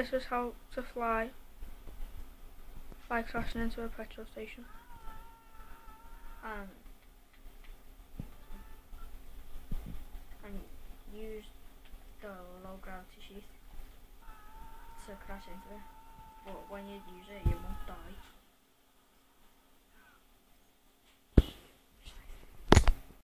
This is how to fly by crashing into a petrol station. And use the low gravity sheath to crash into it. But when you use it, you won't die.